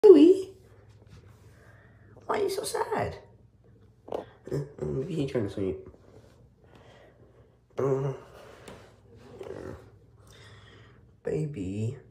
Louie, why are you so sad? Maybe he trying to sleep. Baby.